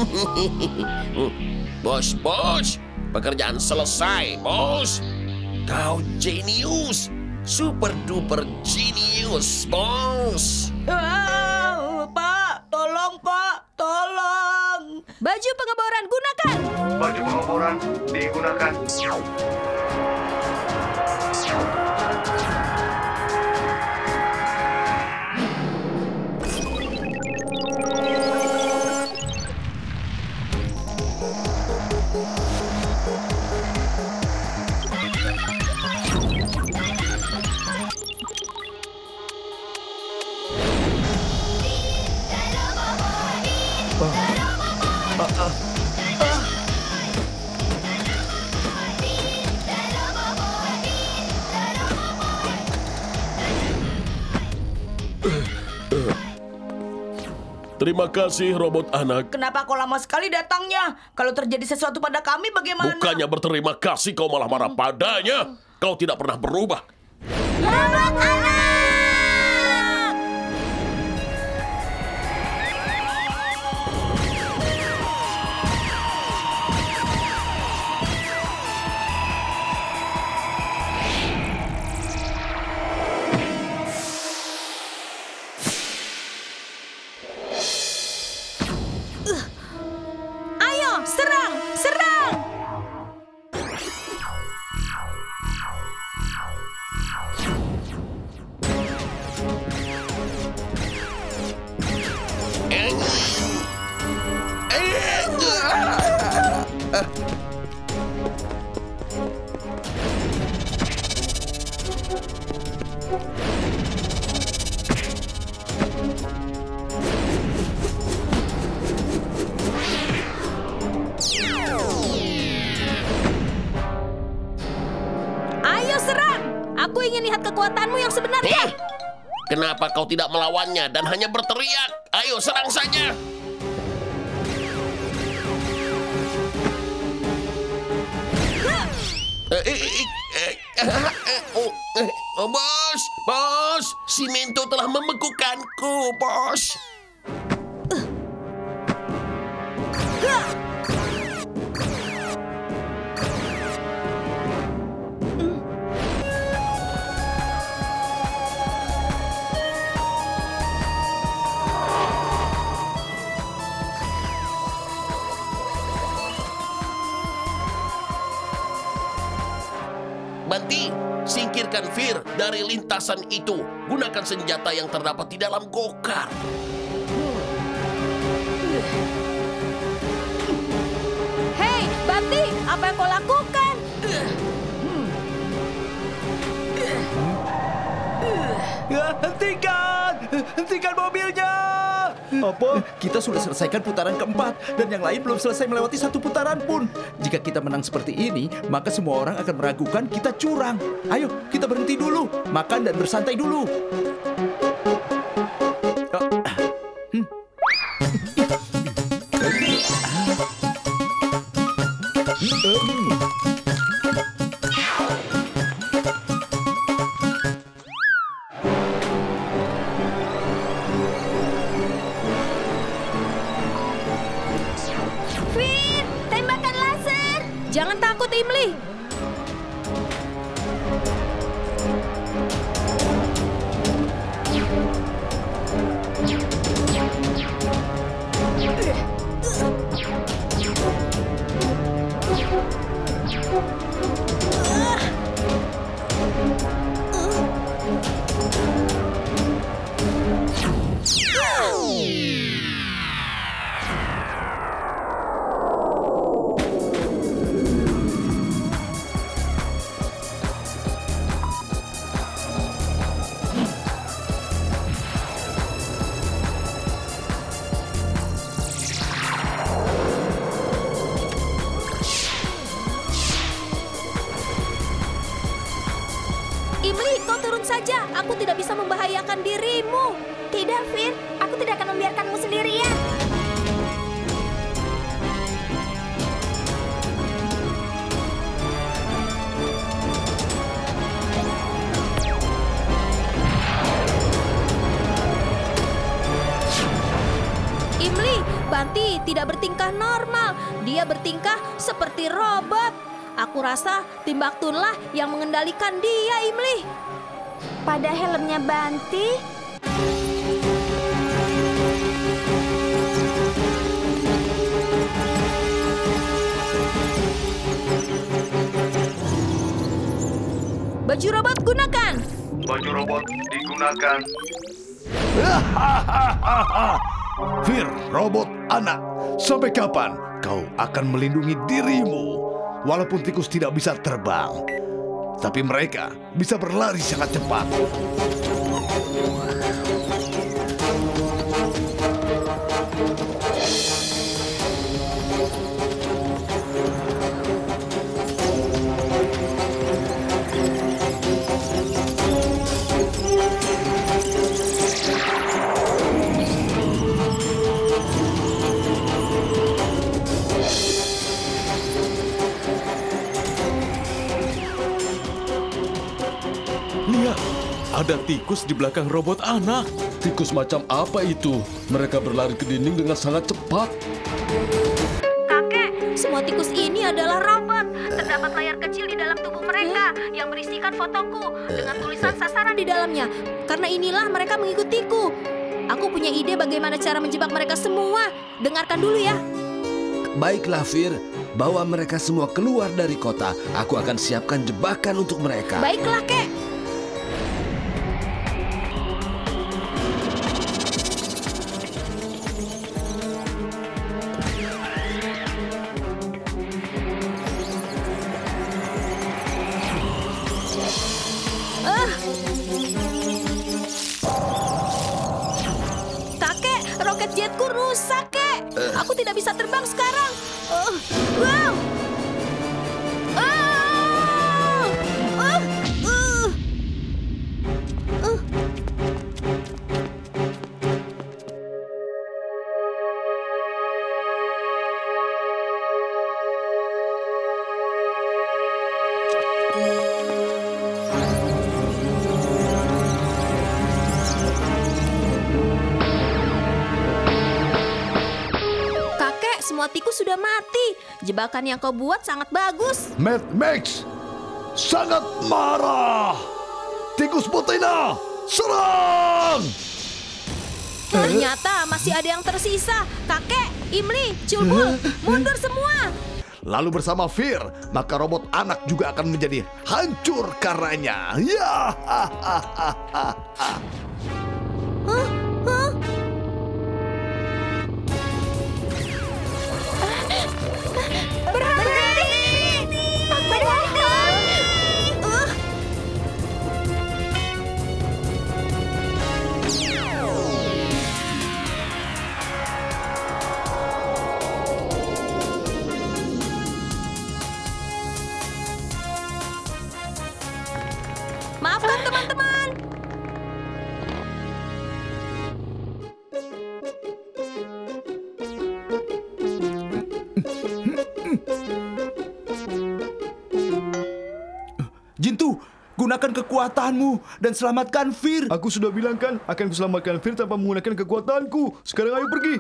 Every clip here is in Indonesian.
Bos, pekerjaan selesai, bos. Kau jenius, super duper jenius, bos. Pak, tolong Pak, tolong. Baju pengeboran gunakan. Baju pengeboran digunakan. Terima kasih, robot anak. Kenapa kau lama sekali datangnya? Kalau terjadi sesuatu pada kami bagaimana? Bukannya berterima kasih, kau malah marah padanya. Kau tidak pernah berubah. Robot anak! Ayo, serang! Serang! Ayo serang! Aku ingin lihat kekuatanmu yang sebenarnya. Kenapa kau tidak melawannya dan hanya berteriak? Ayo, serang saja. Oh, bos, Simento telah membekukanku, bos. Banti, singkirkan Fir dari lintasan itu. Gunakan senjata yang terdapat di dalam gokar. Hei, Banti, apa yang kau lakukan? Hentikan mobilnya! Apa? Kita sudah selesaikan putaran keempat dan yang lain belum selesai melewati satu putaran pun. Jika kita menang seperti ini, maka semua orang akan meragukan kita curang. Ayo, kita berhenti dulu, makan dan bersantai dulu. Fir, tembakan laser! Jangan takut, Imli. Imli, kau turun saja. Aku tidak bisa membahayakan dirimu. Tidak, Fir. Aku tidak akan membiarkanmu sendirian. Imli, Banti tidak bertingkah normal. Dia bertingkah seperti robot. Aku rasa Timbuktunlah yang mengendalikan dia, Imli. Pada helmnya Banti, baju robot gunakan. Baju robot digunakan. Fir, robot anak, sampai kapan kau akan melindungi dirimu? Walaupun tikus tidak bisa terbang, tapi mereka bisa berlari sangat cepat. Lihat, ada tikus di belakang robot anak. Tikus macam apa itu? Mereka berlari ke dinding dengan sangat cepat. Kakek, semua tikus ini adalah robot. Terdapat layar kecil di dalam tubuh mereka yang berisikan fotoku dengan tulisan sasaran di dalamnya. Karena inilah mereka mengikutiku. Aku punya ide bagaimana cara menjebak mereka semua. Dengarkan dulu ya. Baiklah, Fir. Bawa mereka semua keluar dari kota. Aku akan siapkan jebakan untuk mereka. Baiklah, Kek. Kakek, roket jetku rusak, Kek. Aku tidak bisa terbang sekarang. Wow. Semua tikus sudah mati. Jebakan yang kau buat sangat bagus. Mad Max sangat marah. Tikus betina, serang! Ternyata masih ada yang tersisa. Kakek, Imli, Culbul, mundur semua. Lalu bersama Fir, maka robot anak juga akan menjadi hancur karenanya. Ya. Maafkan teman-teman. Jintu, gunakan kekuatanmu dan selamatkan Fir. Aku sudah bilang kan, akan kuselamatkan Fir tanpa menggunakan kekuatanku. Sekarang ayo pergi.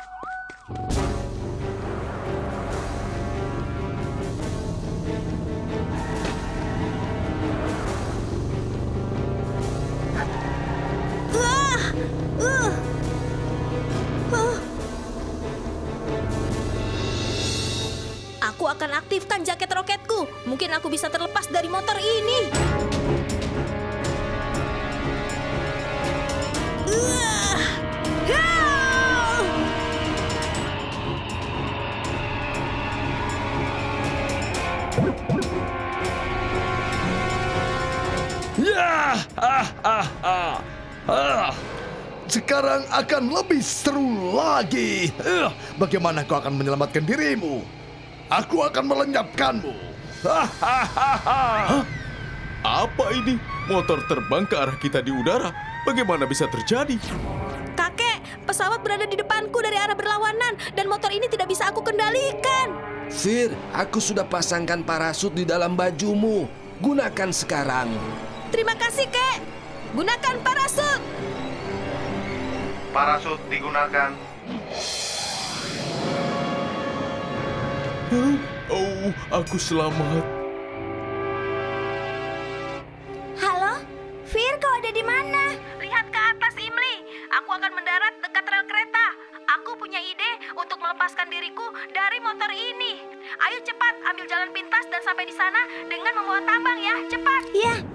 Aku akan aktifkan jaket roketku. Mungkin aku bisa terlepas dari motor ini. Sekarang akan lebih seru lagi. Bagaimana kau akan menyelamatkan dirimu? Aku akan melenyapkanmu. Hah? Apa ini? Motor terbang ke arah kita di udara. Bagaimana bisa terjadi? Kakek, pesawat berada di depanku dari arah berlawanan dan motor ini tidak bisa aku kendalikan. Fir, aku sudah pasangkan parasut di dalam bajumu. Gunakan sekarang. Terima kasih, Kek. Gunakan parasut. Parasut digunakan. Oh, aku selamat. Halo, Fir, kau ada di mana? Lihat ke atas, Imli. Aku akan mendarat dekat rel kereta. Aku punya ide untuk melepaskan diriku dari motor ini. Ayo cepat, ambil jalan pintas dan sampai di sana dengan membawa tambang ya, cepat. Iya.